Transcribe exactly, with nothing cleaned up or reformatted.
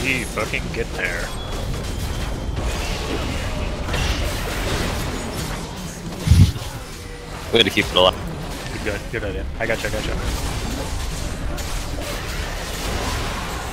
G, fucking get there. Way to keep it alive. Good, good idea. I gotcha, I gotcha.